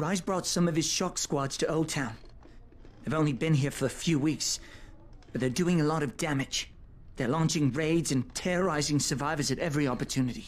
Rise brought some of his shock squads to Old Town. They've only been here for a few weeks, but they're doing a lot of damage. They're launching raids and terrorizing survivors at every opportunity.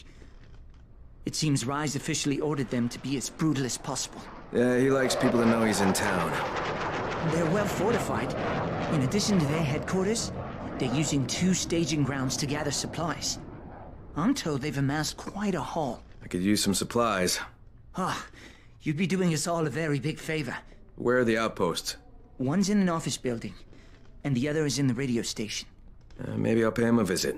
It seems Rise officially ordered them to be as brutal as possible. Yeah, he likes people to know he's in town. They're well fortified. In addition to their headquarters, they're using 2 staging grounds to gather supplies. I'm told they've amassed quite a haul. I could use some supplies. Ah, you'd be doing us all a very big favor. Where are the outposts? One's in an office building, and the other is in the radio station. Maybe I'll pay him a visit.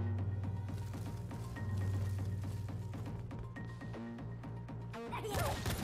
Ready?